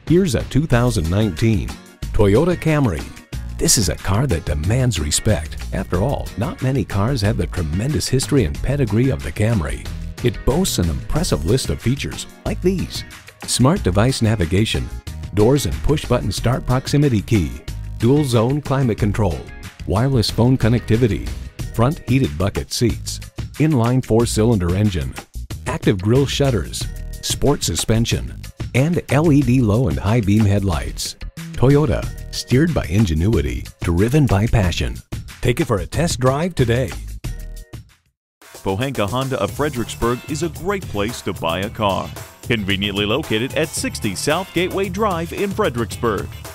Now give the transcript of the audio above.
Here's a 2019 Toyota Camry. This is a car that demands respect. After all, not many cars have the tremendous history and pedigree of the Camry. It boasts an impressive list of features like these: smart device navigation, doors and push-button start proximity key, dual zone climate control, wireless phone connectivity, front heated bucket seats, inline 4-cylinder engine, active grille shutters, sport suspension, and LED low and high beam headlights. Toyota, steered by ingenuity, driven by passion. Take it for a test drive today. Pohanka Honda of Fredericksburg is a great place to buy a car. Conveniently located at 60 South Gateway Drive in Fredericksburg.